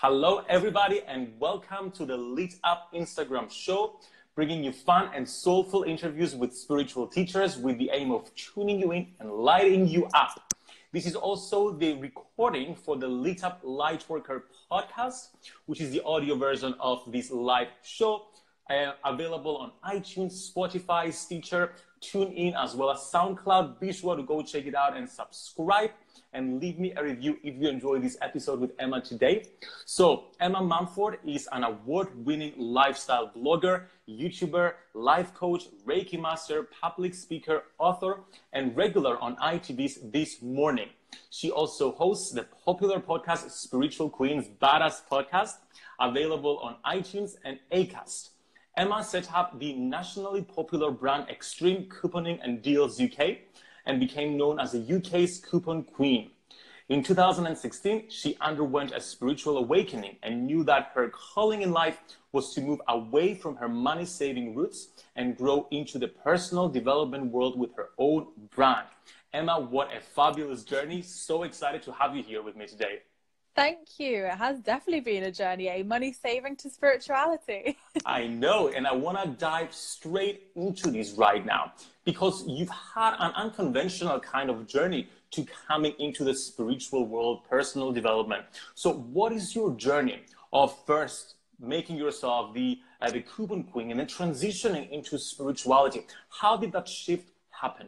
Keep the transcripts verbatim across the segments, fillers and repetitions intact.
Hello, everybody, and welcome to the Lit Up Instagram show, bringing you fun and soulful interviews with spiritual teachers with the aim of tuning you in and lighting you up. This is also the recording for the Lit Up Lightworker podcast, which is the audio version of this live show, uh, available on iTunes, Spotify, Stitcher, TuneIn, as well as SoundCloud. Be sure to go check it out and subscribe and leave me a review if you enjoyed this episode with Emma today. So Emma Mumford is an award-winning lifestyle blogger, YouTuber, life coach, Reiki master, public speaker, author, and regular on I T V's This Morning. She also hosts the popular podcast Spiritual Queens Badass Podcast, available on iTunes and Acast. Emma set up the nationally popular brand Extreme Couponing and Deals U K and became known as the U K's coupon queen. In two thousand sixteen, she underwent a spiritual awakening and knew that her calling in life was to move away from her money-saving roots and grow into the personal development world with her own brand. Emma, what a fabulous journey. So excited to have you here with me today. Thank you. It has definitely been a journey, eh? Money saving to spirituality. I know, and I want to dive straight into this right now because you've had an unconventional kind of journey to coming into the spiritual world, personal development. So what is your journey of first making yourself the, uh, the coupon queen and then transitioning into spirituality? How did that shift happen?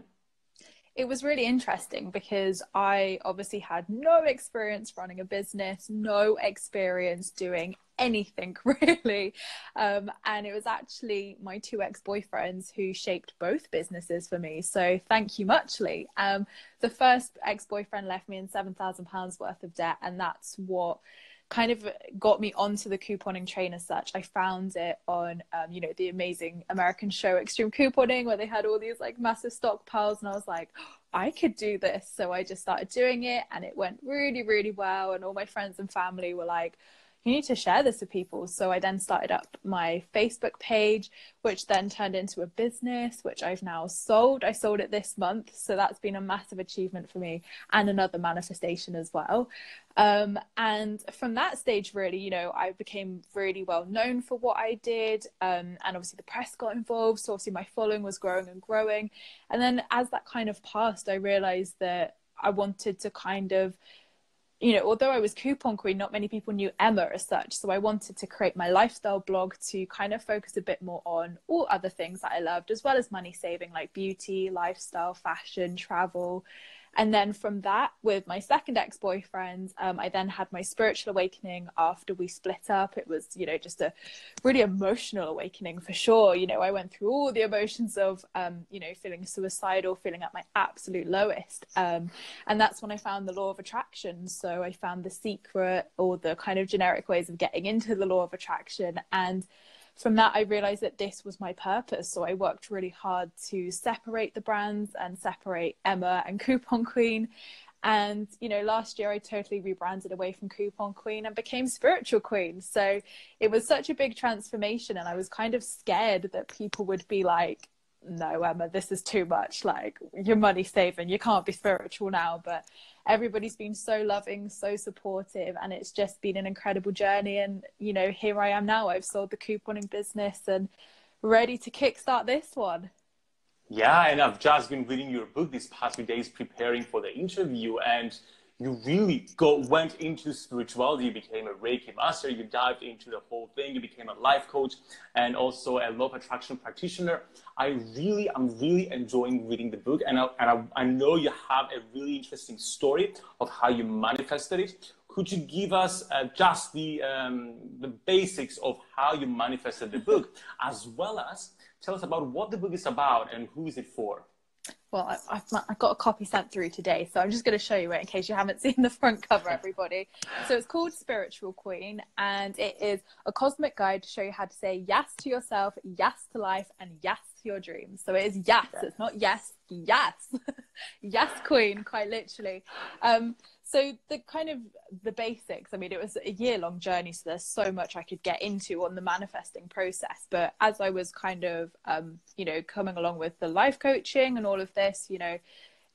It was really interesting because I obviously had no experience running a business, no experience doing anything really. Um, and it was actually my two ex-boyfriends who shaped both businesses for me. So thank you muchly. Um, the first ex-boyfriend left me in seven thousand pounds worth of debt. And that's what kind of got me onto the couponing train as such. I found it on, um, you know, the amazing American show Extreme Couponing, where they had all these like massive stockpiles, and I was like, oh, I could do this. So I just started doing it, and it went really, really well. And all my friends and family were like, you need to share this with people. So I then started up my Facebook page, which then turned into a business, which I've now sold. I sold it this month. So that's been a massive achievement for me and another manifestation as well. Um, and from that stage, really, you know, I became really well known for what I did. Um, and obviously the press got involved. So obviously my following was growing and growing. And then as that kind of passed, I realized that I wanted to kind of, you know, although I was coupon queen, not many people knew Emma as such. So I wanted to create my lifestyle blog to kind of focus a bit more on all other things that I loved, as well as money saving, like beauty, lifestyle, fashion, travel. And then from that, with my second ex-boyfriend, um, I then had my spiritual awakening after we split up. It was, you know, just a really emotional awakening for sure. You know, I went through all the emotions of, um, you know, feeling suicidal, feeling at my absolute lowest. Um, and that's when I found the law of attraction. So I found the secret, or the kind of generic ways of getting into the law of attraction. And from that, I realized that this was my purpose. So I worked really hard to separate the brands and separate Emma and Coupon Queen. And, you know, last year I totally rebranded away from Coupon Queen and became Spiritual Queen. So it was such a big transformation. And I was kind of scared that people would be like, no, Emma, this is too much. Like, you're money saving, you can't be spiritual now. But everybody's been so loving, so supportive, and it's just been an incredible journey. And, you know, here I am now. I've sold the couponing business and ready to kickstart this one. Yeah, and I've just been reading your book these past few days, preparing for the interview, and you really go went into spirituality. You became a Reiki master. You dived into the whole thing. You became a life coach and also a law of attraction practitioner. I really, I'm really enjoying reading the book, and I, and I, I know you have a really interesting story of how you manifested it. Could you give us uh, just the um, the basics of how you manifested the book, as well as tell us about what the book is about and who is it for? Well, I, I've, I've got a copy sent through today, so I'm just going to show you it in case you haven't seen the front cover, everybody. So it's called Spiritual Queen, and it is a cosmic guide to show you how to say yes to yourself, yes to life, and yes to your dreams. So it is yes, it's not yes, yes. Yes, Queen, quite literally. Um, so the kind of the basics, I mean, it was a year long journey, so there's so much I could get into on the manifesting process. But as I was kind of, um, you know, coming along with the life coaching and all of this, you know,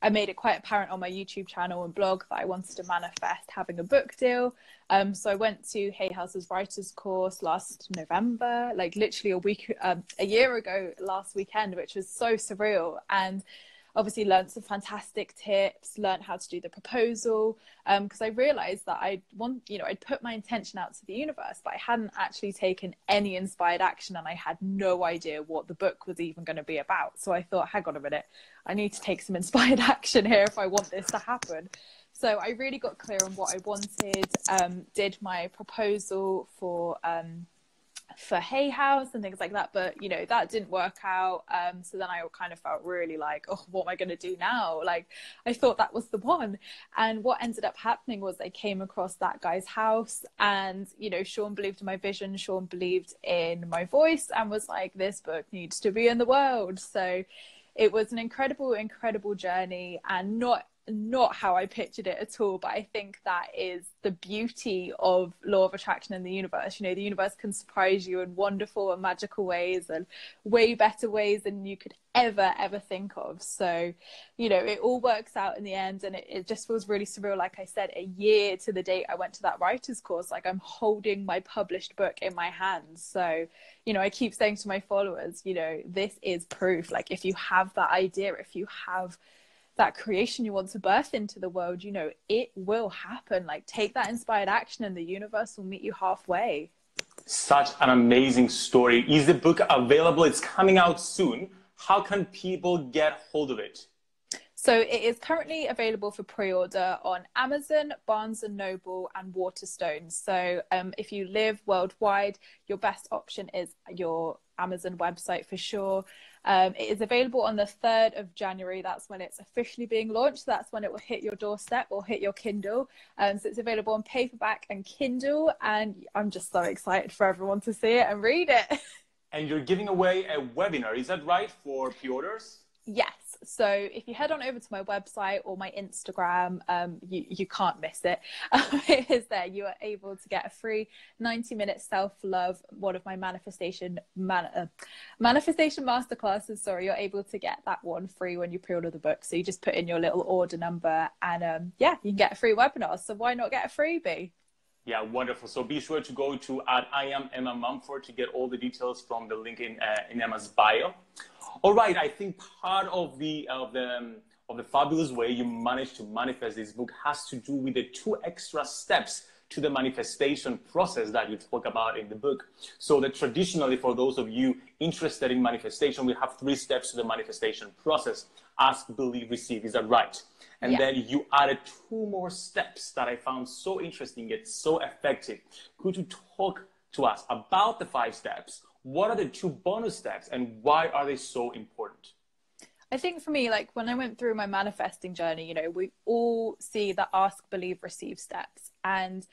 I made it quite apparent on my YouTube channel and blog that I wanted to manifest having a book deal. Um, so I went to Hay House's writers course last November, like literally a week, um, a year ago last weekend, which was so surreal. And obviously learned some fantastic tips, learned how to do the proposal, because um, I realized that I'd want, you know, I'd put my intention out to the universe, but I hadn't actually taken any inspired action, and I had no idea what the book was even going to be about. So I thought, hang on a minute, I need to take some inspired action here if I want this to happen. So I really got clear on what I wanted, um, did my proposal for um, for Hay House and things like that, but you know, that didn't work out. Um, so then I kind of felt really like, oh, what am I going to do now? Like, I thought that was the one. And what ended up happening was I came across that guy's house, and you know, Sean believed in my vision, Sean believed in my voice, and was like, this book needs to be in the world. So it was an incredible, incredible journey, and not not how I pictured it at all. But I think that is the beauty of law of attraction in the universe. You know, the universe can surprise you in wonderful and magical ways, and way better ways than you could ever ever think of. So you know, it all works out in the end, and it, it just feels really surreal. Like I said, a year to the date I went to that writer's course, like I'm holding my published book in my hands. So you know, I keep saying to my followers, you know, this is proof. Like, if you have that idea, if you have that creation you want to birth into the world, you know, it will happen. Like, take that inspired action and the universe will meet you halfway. Such an amazing story. Is the book available? It's coming out soon. How can people get hold of it? So it is currently available for pre-order on Amazon, Barnes and Noble, and Waterstones. So um, if you live worldwide, your best option is your Amazon website for sure. Um, it is available on the third of January. That's when it's officially being launched. That's when it will hit your doorstep or hit your Kindle. Um, so it's available on paperback and Kindle. And I'm just so excited for everyone to see it and read it. And you're giving away a webinar, is that right, for pre-orders? Yes. So if you head on over to my website or my Instagram, um, you, you can't miss it. It is there. You are able to get a free ninety minute self-love, one of my manifestation man uh, manifestation masterclasses. Sorry, you're able to get that one free when you pre-order the book. So you just put in your little order number, and um, yeah, you can get a free webinar. So why not get a freebie? Yeah, wonderful. So be sure to go to at I am Emma Mumford to get all the details from the link in, uh, in Emma's bio. All right, I think part of the of the um, of the fabulous way you managed to manifest this book has to do with the two extra steps to the manifestation process that you talk about in the book. So that traditionally, for those of you interested in manifestation, we have three steps to the manifestation process: ask, believe, receive. Is that right? And yeah. Then you added two more steps that I found so interesting yet so effective. Could you talk to us about the five steps? What are the two bonus steps, and why are they so important? I think for me, like when I went through my manifesting journey, you know, we all see the ask, believe, receive steps. And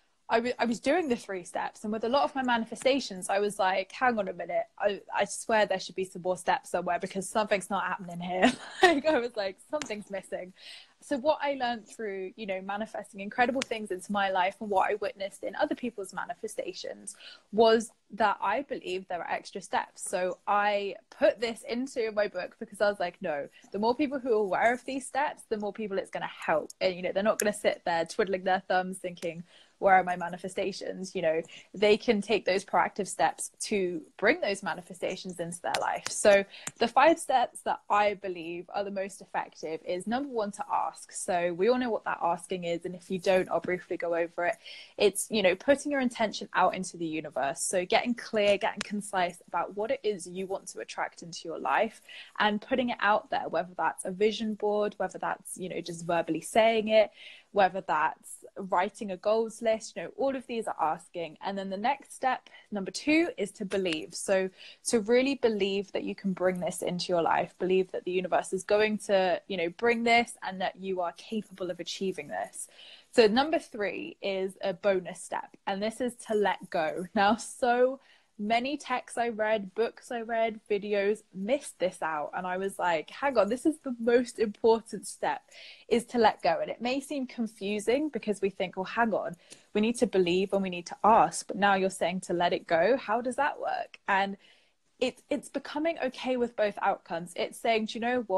I, I was doing the three steps, and with a lot of my manifestations, I was like, hang on a minute, I, I swear there should be some more steps somewhere, because something's not happening here. Like, I was like, something's missing. So what I learned through, you know, manifesting incredible things into my life, and what I witnessed in other people's manifestations, was that I believe there are extra steps. So I put this into my book because I was like, no, the more people who are aware of these steps, the more people it's going to help. And, you know, they're not going to sit there twiddling their thumbs thinking, where are my manifestations? You know, they can take those proactive steps to bring those manifestations into their life. So the five steps that I believe are the most effective is, number one, to ask. So we all know what that asking is, and if you don't, I'll briefly go over it. It's, you know, putting your intention out into the universe. So getting clear, getting concise about what it is you want to attract into your life, and putting it out there, whether that's a vision board, whether that's, you know, just verbally saying it, whether that's writing a goals list. You know, all of these are asking. And then the next step, number two, is to believe. So to really believe that you can bring this into your life, believe that the universe is going to, you know, bring this, and that you are capable of achieving this. So number three is a bonus step, and this is to let go. Now, so many texts I read, books I read, videos missed this out. And I was like, hang on, this is the most important step, is to let go. And it may seem confusing because we think, well, hang on, we need to believe and we need to ask. But now you're saying to let it go. How does that work? And it, it's becoming okay with both outcomes. It's saying, do you know what?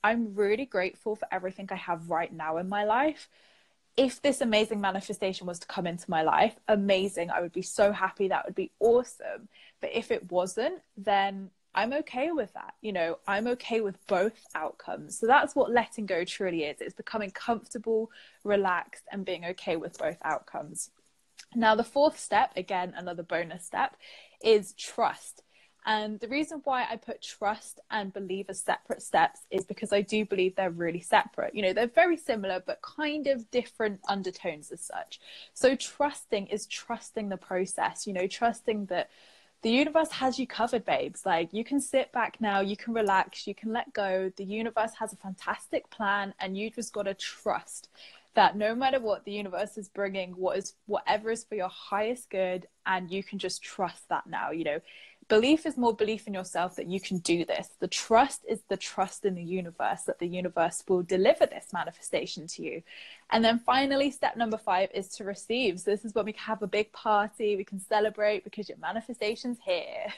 I'm really grateful for everything I have right now in my life. If this amazing manifestation was to come into my life, amazing. I would be so happy. That would be awesome. But if it wasn't, then I'm okay with that. You know, I'm okay with both outcomes. So that's what letting go truly is. It's becoming comfortable, relaxed, and being okay with both outcomes. Now, the fourth step, again, another bonus step, is trust. And the reason why I put trust and believe as separate steps is because I do believe they're really separate. You know, they're very similar, but kind of different undertones as such. So trusting is trusting the process, you know, trusting that the universe has you covered, babes. Like, you can sit back now, you can relax, you can let go. The universe has a fantastic plan, and you just got to trust that no matter what the universe is bringing, what is whatever is for your highest good, and you can just trust that now. You know, belief is more belief in yourself that you can do this. The trust is the trust in the universe that the universe will deliver this manifestation to you. And then finally, step number five is to receive. So this is when we can have a big party, we can celebrate because your manifestation's here.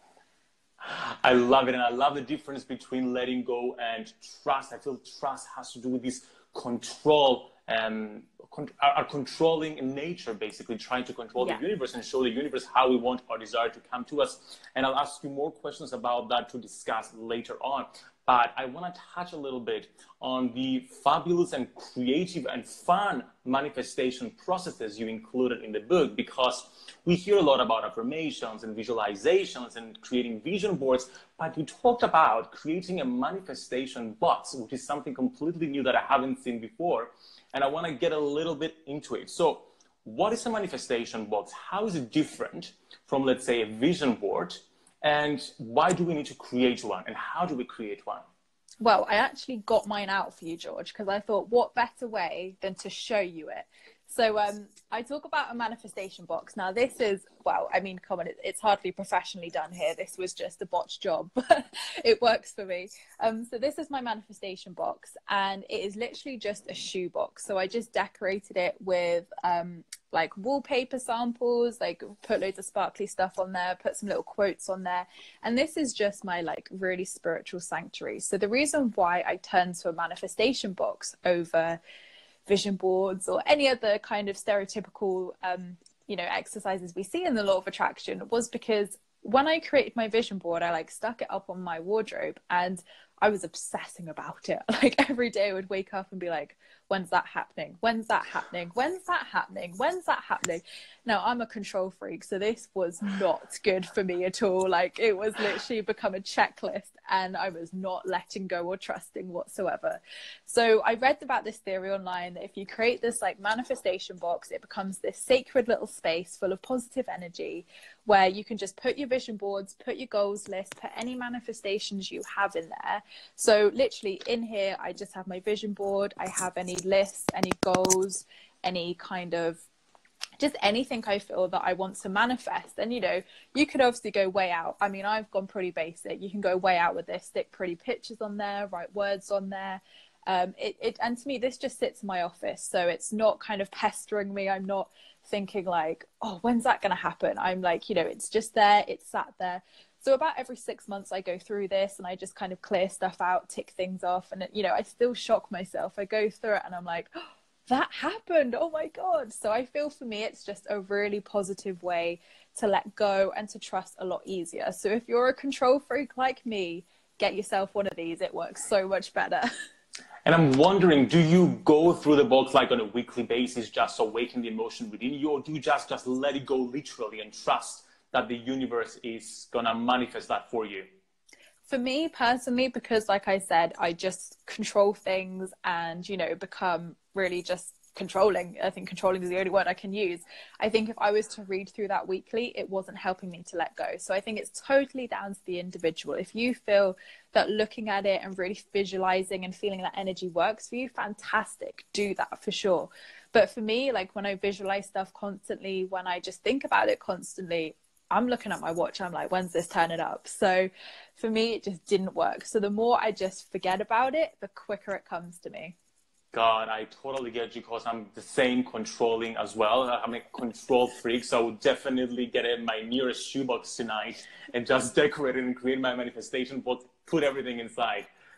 I love it. And I love the difference between letting go and trust. I feel trust has to do with this control, um, con- our controlling in nature, basically trying to control yeah. the universe and show the universe how we want our desire to come to us. And I'll ask you more questions about that to discuss later on. But I want to touch a little bit on the fabulous and creative and fun manifestation processes you included in the book, because we hear a lot about affirmations and visualizations and creating vision boards, but you talked about creating a manifestation box, which is something completely new that I haven't seen before. And I want to get a little bit into it. So what is a manifestation box? How is it different from, let's say, a vision board? And why do we need to create one? And how do we create one? Well, I actually got mine out for you, George, because I thought, what better way than to show you it? So um, I talk about a manifestation box. Now, this is, well, I mean, come on, it, it's hardly professionally done here. This was just a botched job, but it works for me. Um, so this is my manifestation box, and it is literally just a shoe box. So I just decorated it with um, like wallpaper samples, like put loads of sparkly stuff on there, put some little quotes on there. And this is just my like really spiritual sanctuary. So the reason why I turned to a manifestation box over vision boards or any other kind of stereotypical, um, you know, exercises we see in the law of attraction was because when I created my vision board, I like stuck it up on my wardrobe and I was obsessing about it. Like every day I would wake up and be like, when's that happening? When's that happening? When's that happening? When's that happening? Now, I'm a control freak, so this was not good for me at all. Like, it was literally become a checklist and I was not letting go or trusting whatsoever. So I read about this theory online that if you create this like manifestation box, it becomes this sacred little space full of positive energy where you can just put your vision boards, put your goals list, put any manifestations you have in there. So literally in here, I just have my vision board. I have any lists, any goals, any kind of just anything I feel that I want to manifest. And, you know, you could obviously go way out. I mean, I've gone pretty basic. You can go way out with this, stick pretty pictures on there, write words on there. Um, it, it, and to me, this just sits in my office. So it's not kind of pestering me. I'm not thinking like, oh, when's that going to happen? I'm like, you know, it's just there. It's sat there. So about every six months I go through this and I just kind of clear stuff out, tick things off. And, you know, I still shock myself. I go through it and I'm like, oh, that happened. Oh my God. So I feel for me, it's just a really positive way to let go and to trust a lot easier. So if you're a control freak like me, get yourself one of these. It works so much better. And I'm wondering, do you go through the box like on a weekly basis, just awaken the emotion within you, or do you just, just let it go literally and trust that the universe is going to manifest that for you? For me personally, because like I said, I just control things and, you know, become really just controlling. I think controlling is the only word I can use. I think if I was to read through that weekly, it wasn't helping me to let go. So I think it's totally down to the individual. If you feel that looking at it and really visualizing and feeling that energy works for you, fantastic, do that for sure. But for me, like when I visualize stuff constantly, when I just think about it constantly, I'm looking at my watch, I'm like, when's this turning up? So for me, it just didn't work. So the more I just forget about it, the quicker it comes to me. God, I totally get you because I'm the same controlling as well. I'm a control freak, so I would definitely get in my nearest shoebox tonight and just decorate it and create my manifestation book, put everything inside.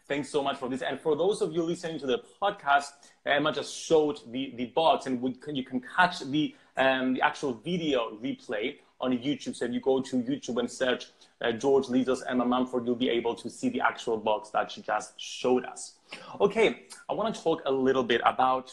Thanks so much for this. And for those of you listening to the podcast, Emma just showed the, the box, and we can, you can catch the, um, the actual video replay on YouTube. So if you go to YouTube and search uh, George Lizos Emma Mumford, you'll be able to see the actual box that she just showed us. Okay, I want to talk a little bit about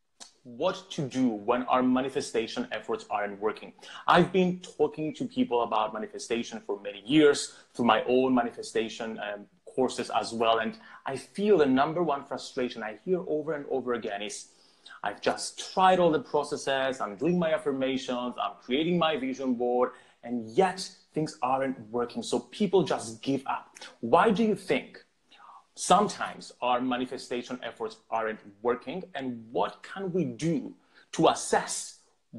what to do when our manifestation efforts aren't working. I've been talking to people about manifestation for many years through my own manifestation um, courses as well. And I feel the number one frustration I hear over and over again is, I've just tried all the processes, I'm doing my affirmations, I'm creating my vision board, and yet things aren't working. So people just give up. Why do you think sometimes our manifestation efforts aren't working, and what can we do to assess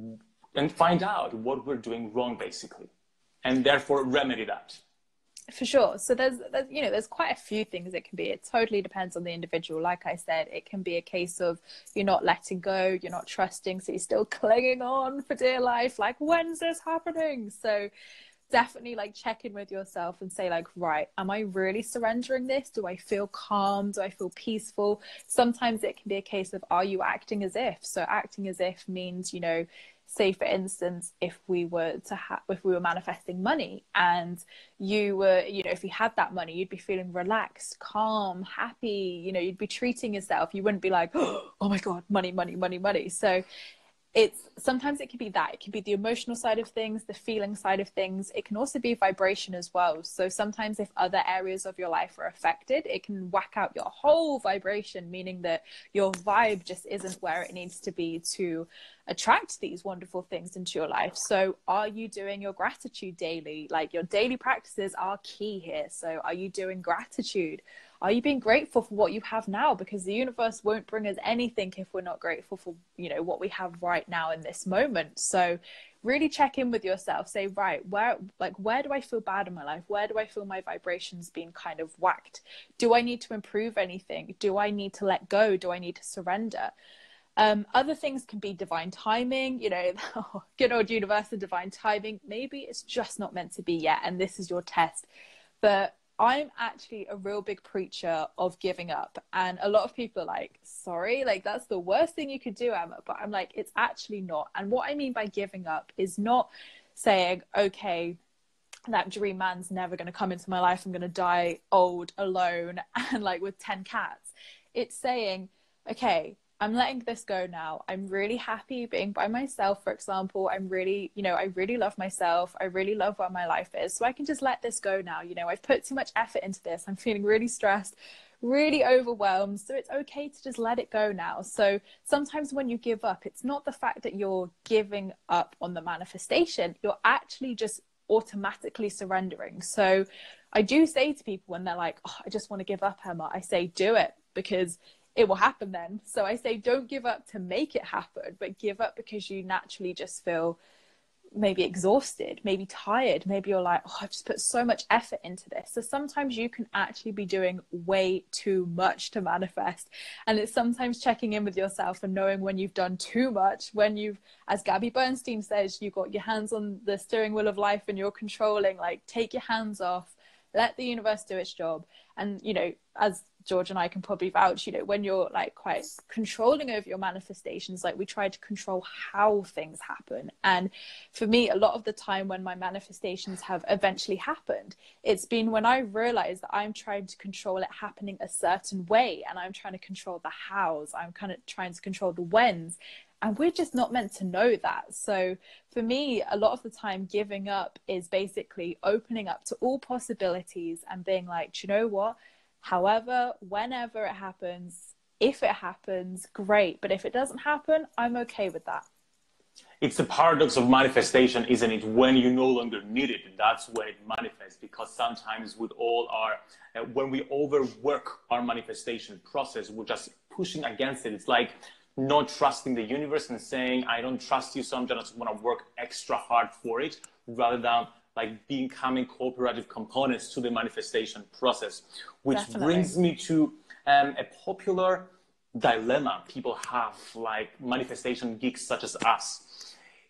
and find out what we're doing wrong, basically, and therefore remedy that? For sure. So there's, there's, you know, there's quite a few things it can be. It totally depends on the individual. Like I said, it can be a case of you're not letting go, you're not trusting, so you're still clinging on for dear life. Like, when's this happening? So definitely like check in with yourself and say like, right, am I really surrendering this? Do I feel calm? Do I feel peaceful? Sometimes it can be a case of, are you acting as if? So acting as if means, you know, say for instance, if we were to have, if we were manifesting money and you were, you know, if you had that money, you'd be feeling relaxed, calm, happy, you know, you'd be treating yourself. You wouldn't be like, oh my God, money, money, money, money. So it's sometimes it can be that it can be the emotional side of things, the feeling side of things. It can also be vibration as well. So sometimes if other areas of your life are affected, it can whack out your whole vibration, meaning that your vibe just isn't where it needs to be to attract these wonderful things into your life. So are you doing your gratitude daily? Like, your daily practices are key here. So are you doing gratitude? Are you being grateful for what you have now? Because the universe won't bring us anything if we're not grateful for, you know, what we have right now in this moment. So really check in with yourself. Say, right, where, like, where do I feel bad in my life? Where do I feel my vibrations being kind of whacked? Do I need to improve anything? Do I need to let go? Do I need to surrender? Um, other things can be divine timing, you know, good old universe and divine timing. Maybe it's just not meant to be yet, and this is your test. But I'm actually a real big preacher of giving up. And a lot of people are like, sorry, like that's the worst thing you could do, Emma. But I'm like, it's actually not. And what I mean by giving up is not saying, okay, that dream man's never going to come into my life. I'm going to die old, alone, and like with ten cats. It's saying, okay, I'm letting this go now. I'm really happy being by myself, for example. I'm really, you know, I really love myself. I really love where my life is. So I can just let this go now. You know, I've put too much effort into this. I'm feeling really stressed, really overwhelmed. So it's okay to just let it go now. So sometimes when you give up, it's not the fact that you're giving up on the manifestation. You're actually just automatically surrendering. So I do say to people when they're like, oh, I just want to give up, Emma, I say, do it, because it will happen then. So I say, don't give up to make it happen, but give up because you naturally just feel maybe exhausted, maybe tired. Maybe you're like, oh, I've just put so much effort into this. So sometimes you can actually be doing way too much to manifest. And it's sometimes checking in with yourself and knowing when you've done too much, when you've, as Gabby Bernstein says, you've got your hands on the steering wheel of life and you're controlling. Like, take your hands off, let the universe do its job. And, you know, as George and I can probably vouch, you know, when you're like quite controlling over your manifestations, like we try to control how things happen. And for me, a lot of the time when my manifestations have eventually happened, it's been when I realized that I'm trying to control it happening a certain way, and I'm trying to control the hows, I'm kind of trying to control the whens. And we're just not meant to know that. So for me, a lot of the time, giving up is basically opening up to all possibilities and being like, do you know what? However, whenever it happens, if it happens, great. But if it doesn't happen, I'm okay with that. It's the paradox of manifestation, isn't it? When you no longer need it, that's when it manifests. Because sometimes with all our, uh, when we overwork our manifestation process, we're just pushing against it. It's like not trusting the universe and saying, I don't trust you, so I'm just going to work extra hard for it, rather than like becoming cooperative components to the manifestation process, which Definitely. brings me to um, a popular dilemma people have, like manifestation geeks such as us.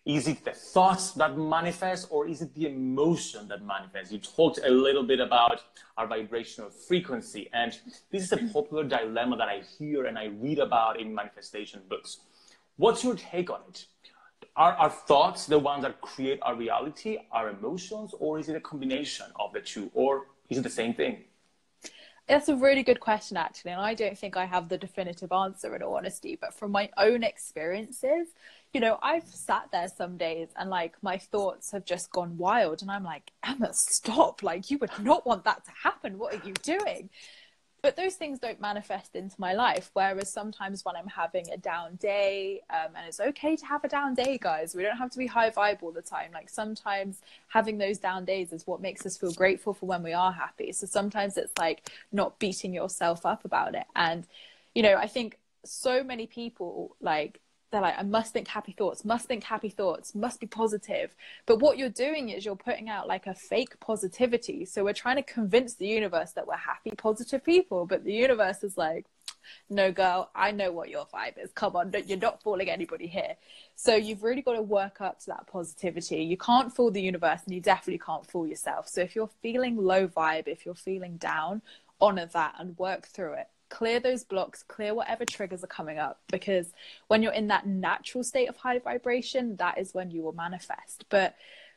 Is it the thoughts that manifest, or is it the emotion that manifests? You talked a little bit about our vibrational frequency, and this is a popular dilemma that I hear and I read about in manifestation books. What's your take on it? Are our thoughts the ones that create our reality, our emotions, or is it a combination of the two, or is it the same thing? That's a really good question, actually, and I don't think I have the definitive answer, in all honesty. But from my own experiences, you know, I've sat there some days and like my thoughts have just gone wild, and I'm like, Emma, stop! Like, you would not want that to happen. What are you doing? But those things don't manifest into my life. Whereas sometimes when I'm having a down day, um, and it's okay to have a down day, guys. We don't have to be high vibe all the time. Like, sometimes having those down days is what makes us feel grateful for when we are happy. So sometimes it's like not beating yourself up about it. And, you know, I think so many people, like, they're like, I must think happy thoughts, must think happy thoughts, must be positive. But what you're doing is you're putting out like a fake positivity. So we're trying to convince the universe that we're happy, positive people. But the universe is like, no, girl, I know what your vibe is. Come on, you're not fooling anybody here. So you've really got to work up to that positivity. You can't fool the universe, and you definitely can't fool yourself. So if you're feeling low vibe, if you're feeling down, honor that and work through it. Clear those blocks, clear whatever triggers are coming up, because when you're in that natural state of high vibration, that is when you will manifest. But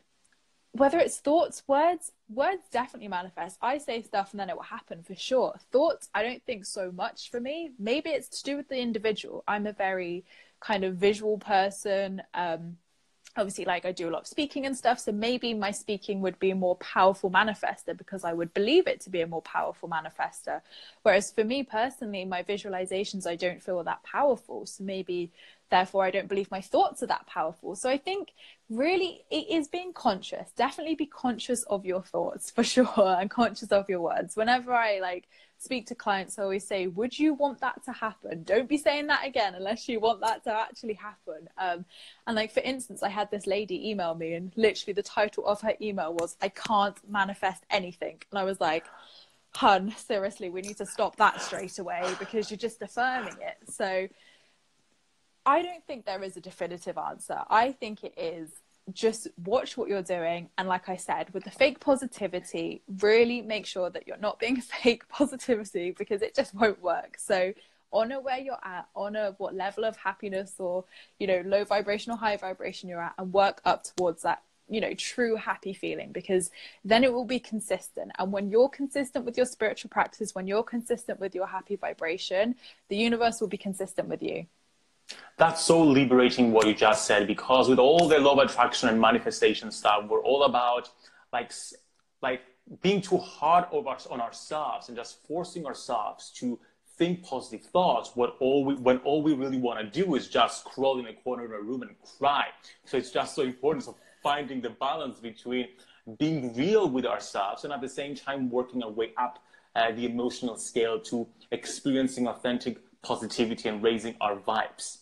whether it's thoughts, words, words definitely manifest. I say stuff and then it will happen for sure. Thoughts, I don't think so much for me. Maybe it's to do with the individual. I'm a very kind of visual person. Um, Obviously, like, I do a lot of speaking and stuff, so maybe my speaking would be a more powerful manifester because I would believe it to be a more powerful manifester. Whereas for me personally, my visualizations, I don't feel that powerful. So maybe, therefore, I don't believe my thoughts are that powerful. So I think really it is being conscious. Definitely be conscious of your thoughts, for sure, and conscious of your words. Whenever I, like, speak to clients, I always say, would you want that to happen? Don't be saying that again unless you want that to actually happen. Um, and like, for instance, I had this lady email me, and literally the title of her email was, I can't manifest anything. And I was like, hun, seriously, we need to stop that straight away, because you're just affirming it. So I don't think there is a definitive answer. I think it is just watch what you're doing, and like I said, with the fake positivity, really make sure that you're not being fake positivity, because it just won't work. So honor where you're at, honor what level of happiness or, you know, low vibration or high vibration you're at, and work up towards that, you know, true happy feeling, because then it will be consistent. And when you're consistent with your spiritual practice, when you're consistent with your happy vibration, the universe will be consistent with you. That's so liberating what you just said, because with all the law of attraction and manifestation stuff, we're all about like like being too hard on ourselves and just forcing ourselves to think positive thoughts. What all we, when all we really want to do is just crawl in a corner of a room and cry. So it's just so important. So finding the balance between being real with ourselves and at the same time working our way up uh, the emotional scale to experiencing authentic positivity and raising our vibes.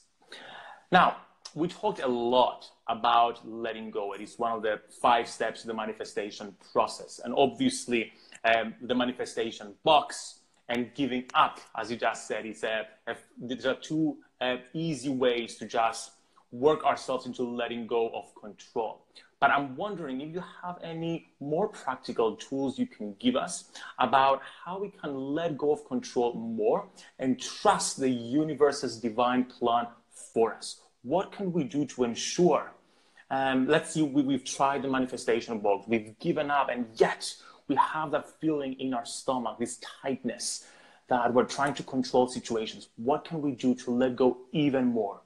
Now, we talked a lot about letting go. It is one of the five steps of the manifestation process. And obviously, um, the manifestation box and giving up, as you just said, is a, a, these are two uh, easy ways to just work ourselves into letting go of control. But I'm wondering if you have any more practical tools you can give us about how we can let go of control more and trust the universe's divine plan for us. What can we do to ensure, um, let's see, we, we've tried the manifestation box, we've given up, and yet we have that feeling in our stomach, this tightness, that we're trying to control situations. What can we do to let go even more?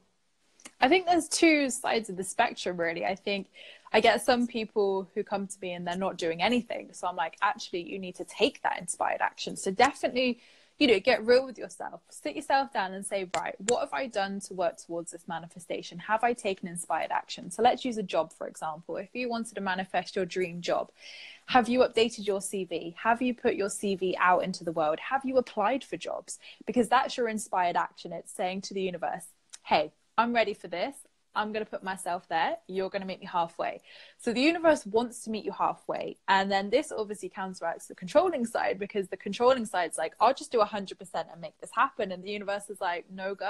I think there's two sides of the spectrum, really. I think I get some people who come to me and they're not doing anything. So I'm like, actually, you need to take that inspired action. So definitely, you know, get real with yourself. Sit yourself down and say, right, what have I done to work towards this manifestation? Have I taken inspired action? So let's use a job, for example. If you wanted to manifest your dream job, have you updated your C V? Have you put your C V out into the world? Have you applied for jobs? Because that's your inspired action. It's saying to the universe, hey, I'm ready for this. I'm going to put myself there. You're going to meet me halfway. So the universe wants to meet you halfway. And then this obviously counteracts the controlling side, because the controlling side's like, I'll just do one hundred percent and make this happen. And the universe is like, no, girl,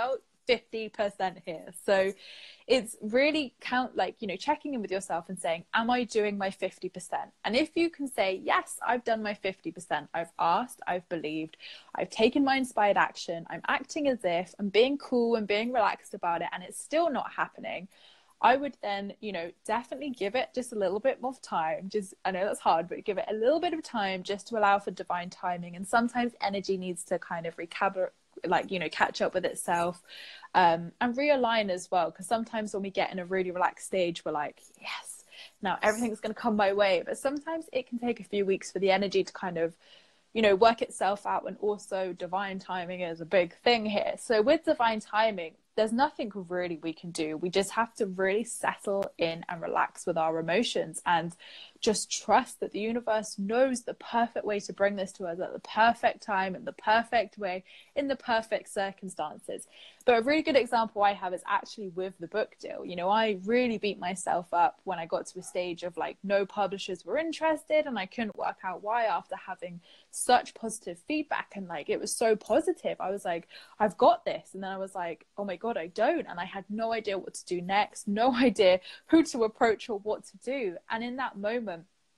fifty percent here. So it's really count, like, you know, checking in with yourself and saying, am I doing my fifty percent? And if you can say, yes, I've done my fifty percent, I've asked, I've believed, I've taken my inspired action, I'm acting as if, I'm being cool and being relaxed about it, and it's still not happening, I would then, you know, definitely give it just a little bit more time. Just, I know that's hard, but give it a little bit of time just to allow for divine timing. And sometimes energy needs to kind of recalibrate, like, you know, catch up with itself, um, and realign as well. Because sometimes when we get in a really relaxed stage, we're like, yes, now everything's going to come my way. But sometimes it can take a few weeks for the energy to kind of, you know, work itself out. And also divine timing is a big thing here. So with divine timing, there's nothing really we can do. We just have to really settle in and relax with our emotions and just trust that the universe knows the perfect way to bring this to us at the perfect time, in the perfect way, in the perfect circumstances. But a really good example I have is actually with the book deal. You know, I really beat myself up when I got to a stage of like no publishers were interested, and I couldn't work out why after having such positive feedback. And like, it was so positive. I was like, I've got this. And then I was like, oh my God, I don't. And I had no idea what to do next, no idea who to approach or what to do. And in that moment,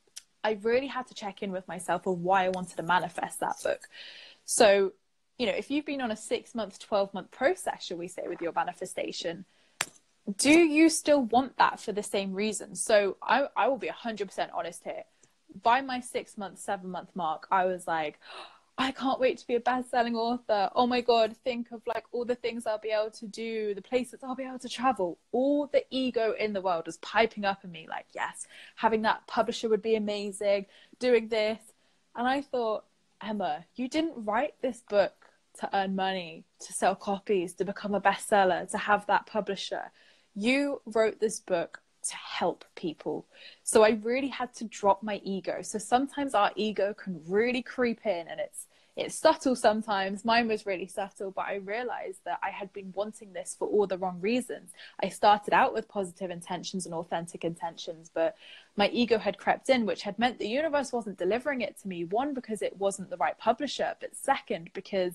I really had to check in with myself of why I wanted to manifest that book. So, you know, if you've been on a six month, twelve month process, shall we say, with your manifestation, do you still want that for the same reason? So I, I will be one hundred percent honest here. By my six month, seven month mark, I was like, I can't wait to be a best-selling author. Oh my God, think of like all the things I'll be able to do, the places I'll be able to travel. All the ego in the world was piping up in me like, yes, having that publisher would be amazing, doing this. And I thought, Emma, you didn't write this book to earn money, to sell copies, to become a bestseller, to have that publisher. You wrote this book to help people. So I really had to drop my ego. So sometimes our ego can really creep in, and it's it's subtle sometimes. Mine was really subtle, but I realized that I had been wanting this for all the wrong reasons. I started out with positive intentions and authentic intentions, but my ego had crept in, which had meant the universe wasn't delivering it to me. One, because it wasn't the right publisher, but second, because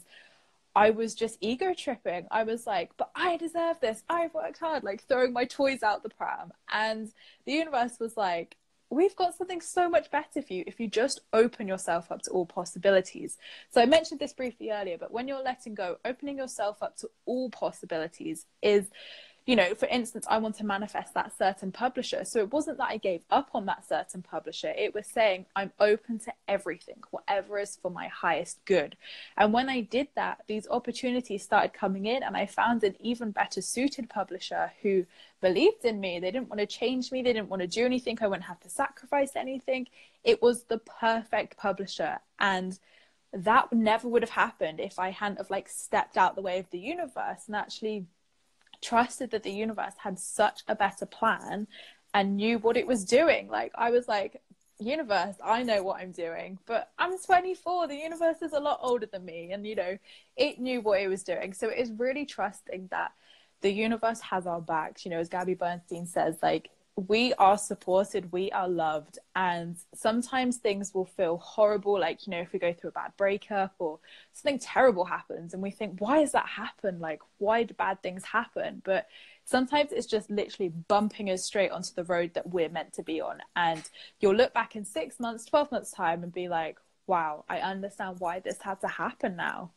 I was just ego tripping. I was like, but I deserve this. I've worked hard, like throwing my toys out the pram. And the universe was like, we've got something so much better for you if you just open yourself up to all possibilities. So I mentioned this briefly earlier, but when you're letting go, opening yourself up to all possibilities is, you know, for instance, I want to manifest that certain publisher. So it wasn't that I gave up on that certain publisher. It was saying I'm open to everything, whatever is for my highest good. And when I did that, these opportunities started coming in, and I found an even better suited publisher who believed in me. They didn't want to change me. They didn't want to do anything. I wouldn't have to sacrifice anything. It was the perfect publisher. And that never would have happened if I hadn't have like stepped out the way of the universe and actually trusted that the universe had such a better plan and knew what it was doing. Like, I was like, universe, I know what I'm doing, but I'm twenty-four. The universe is a lot older than me, and you know, it knew what it was doing. So it is really trusting that the universe has our backs. You know, as Gabby Bernstein says, like, we are supported, we are loved. And sometimes things will feel horrible, like, you know, if we go through a bad breakup or something terrible happens and we think, why has that happened? Like, why do bad things happen? But sometimes it's just literally bumping us straight onto the road that we're meant to be on. And you'll look back in six months, twelve months time and be like, wow, I understand why this had to happen now.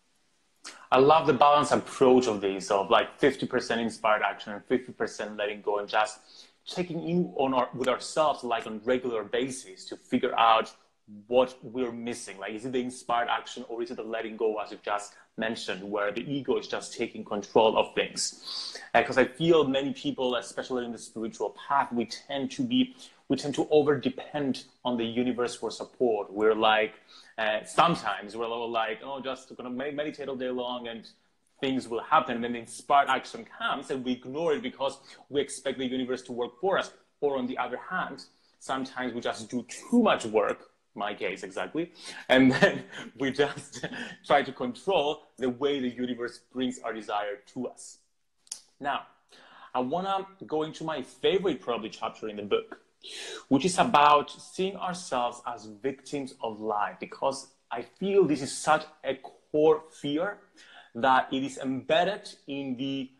I love the balanced approach of this, of like fifty percent inspired action and fifty percent letting go, and just checking in on our with ourselves like on regular basis to figure out what we're missing. Like, is it the inspired action, or is it the letting go, as you just mentioned, where the ego is just taking control of things? Because uh, I feel many people, especially in the spiritual path, we tend to be, we tend to over depend on the universe for support. We're like, uh, sometimes we're like, oh, just gonna meditate all day long and things will happen. And then the inspired action comes and we ignore it because we expect the universe to work for us. Or on the other hand, sometimes we just do too much work, my case exactly, and then we just try to control the way the universe brings our desire to us. Now, I wanna go into my favorite probably chapter in the book, which is about seeing ourselves as victims of life, because I feel this is such a core fear that it is embedded in the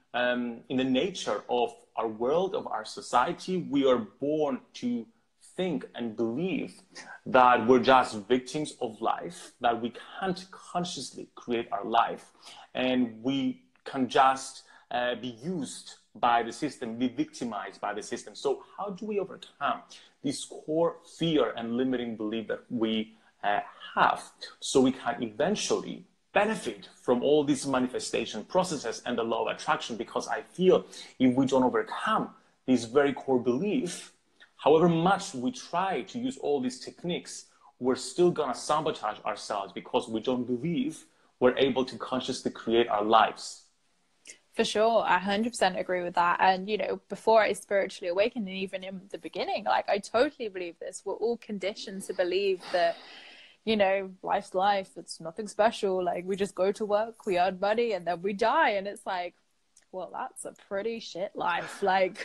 um, in the nature of our world, of our society, we are born to think and believe that we're just victims of life, that we can't consciously create our life, and we can just uh, be used by the system, be victimized by the system. So how do we overcome this core fear and limiting belief that we uh, have, so we can eventually benefit from all these manifestation processes and the law of attraction? Because I feel if we don't overcome this very core belief, however much we try to use all these techniques, we're still gonna sabotage ourselves because we don't believe we're able to consciously create our lives. For sure, I one hundred percent agree with that. And, you know, before I spiritually awakened, and even in the beginning, like, I totally believe this. We're all conditioned to believe that, you know, life's life, it's nothing special. Like, we just go to work, we earn money, and then we die. And it's like, well, that's a pretty shit life. Like,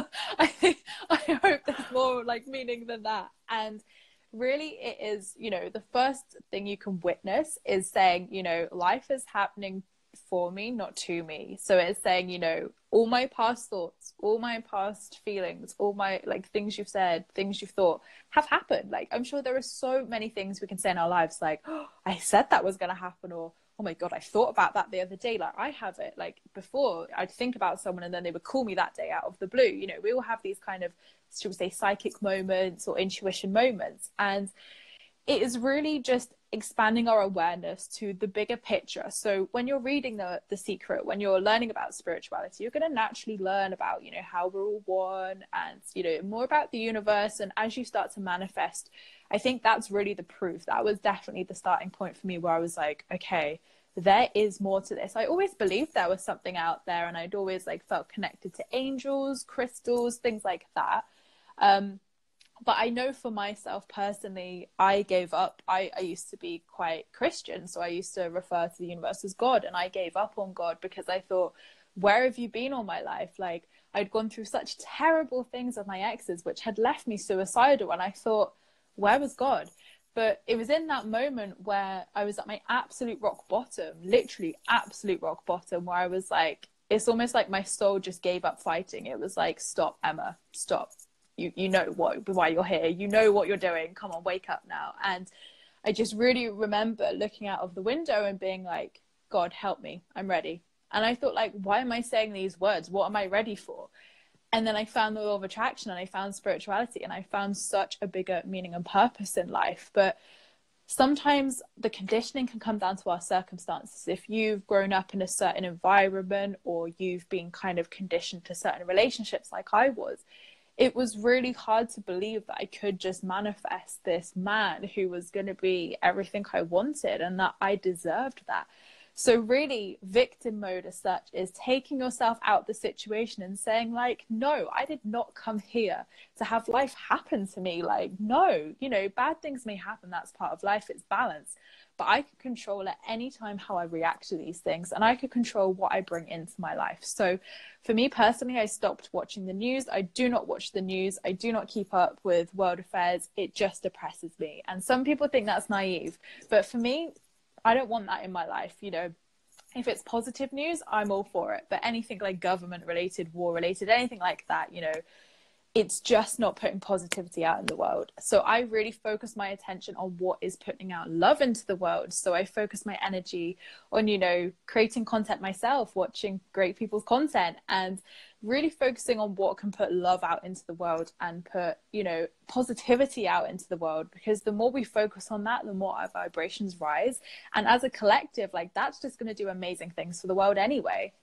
I think, I hope there's more, like, meaning than that. And really, it is, you know, the first thing you can witness is saying, you know, life is happening for me, not to me. So it's saying, you know, all my past thoughts, all my past feelings, all my, like, things you've said, things you've thought have happened. Like, I'm sure there are so many things we can say in our lives, like, oh, I said that was going to happen, or, oh my God, I thought about that the other day. Like, I have it. Like, before, I'd think about someone and then they would call me that day out of the blue. You know, we all have these kind of, should we say, psychic moments or intuition moments. And it is really just expanding our awareness to the bigger picture. So when you're reading the the Secret, when you're learning about spirituality, you're going to naturally learn about, you know, how we're all one, and, you know, more about the universe. And as you start to manifest, I think that's really the proof. That was definitely the starting point for me, where I was like, okay, there is more to this. I always believed there was something out there, and I'd always, like, felt connected to angels, crystals, things like that. Um, But I know for myself personally, I gave up. I, I used to be quite Christian, so I used to refer to the universe as God, and I gave up on God because I thought, where have you been all my life? Like, I'd gone through such terrible things with my exes, which had left me suicidal, and I thought, where was God? But it was in that moment where I was at my absolute rock bottom, literally absolute rock bottom, where I was like, it's almost like my soul just gave up fighting. It was like, stop, Emma, stop. You you know what why you're here. You know what you're doing. Come on, wake up now. And I just really remember looking out of the window and being like, God, help me. I'm ready. And I thought, like, why am I saying these words? What am I ready for? And then I found the law of attraction, and I found spirituality, and I found such a bigger meaning and purpose in life. But sometimes the conditioning can come down to our circumstances. If you've grown up in a certain environment, or you've been kind of conditioned to certain relationships like I was, it was really hard to believe that I could just manifest this man who was going to be everything I wanted, and that I deserved that. So really, victim mode as such is taking yourself out the situation and saying, like, no, I did not come here to have life happen to me. Like, no, you know, bad things may happen. That's part of life. It's balance. But I could control at any time how I react to these things, and I could control what I bring into my life. So for me personally, I stopped watching the news. I do not watch the news. I do not keep up with world affairs. It just depresses me. And some people think that's naive. But for me, I don't want that in my life. You know, if it's positive news, I'm all for it. But anything like government related, war related, anything like that, you know, it's just not putting positivity out in the world. So I really focus my attention on what is putting out love into the world. So I focus my energy on, you know, creating content myself, watching great people's content, and really focusing on what can put love out into the world and put, you know, positivity out into the world. Because the more we focus on that, the more our vibrations rise. And as a collective, like, that's just going to do amazing things for the world anyway.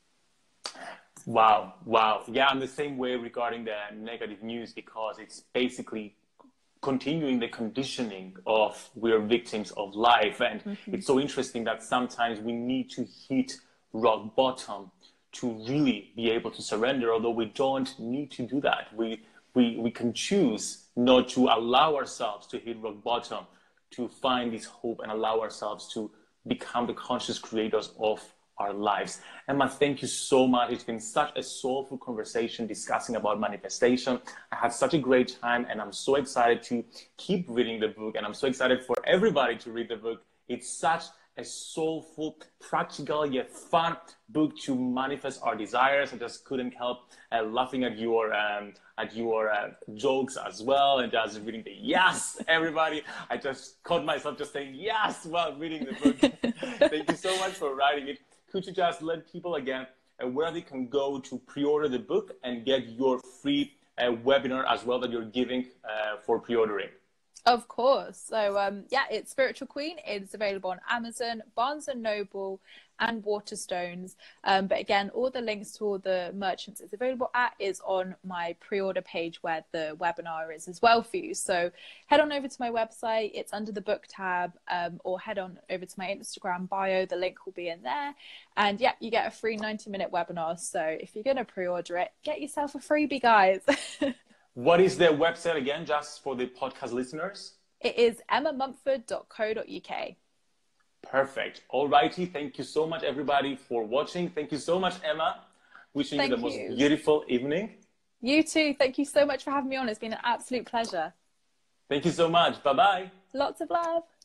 Wow, wow. Yeah, I'm the same way regarding the negative news, because it's basically continuing the conditioning of we're victims of life. And mm-hmm. It's so interesting that sometimes we need to hit rock bottom to really be able to surrender, although we don't need to do that. We, we, we can choose not to allow ourselves to hit rock bottom, to find this hope and allow ourselves to become the conscious creators of our lives. Emma, thank you so much. It's been such a soulful conversation discussing about manifestation. I had such a great time, and I'm so excited to keep reading the book, and I'm so excited for everybody to read the book. It's such a soulful, practical yet fun book to manifest our desires. I just couldn't help uh, laughing at your um, at your uh, jokes as well, and just reading the yes, everybody. I just caught myself just saying yes while reading the book. Thank you so much for writing it. Could you just let people again uh, where they can go to pre-order the book and get your free uh, webinar as well that you're giving uh, for pre-ordering? Of course. So um, yeah, it's Spiritual Queen. It's available on Amazon, Barnes and Noble, and Waterstones. Um, but again, all the links to all the merchants it's available at is on my pre-order page where the webinar is as well for you. So head on over to my website. It's under the book tab, um, or head on over to my Instagram bio. The link will be in there. And yeah, you get a free ninety minute webinar. So if you're going to pre-order it, get yourself a freebie, guys. What is their website again, just for the podcast listeners? It is emma mumford dot co dot U K. Perfect. All righty. Thank you so much, everybody, for watching. Thank you so much, Emma. Wishing Thank you the most you. beautiful evening. You too. Thank you so much for having me on. It's been an absolute pleasure. Thank you so much. Bye-bye. Lots of love.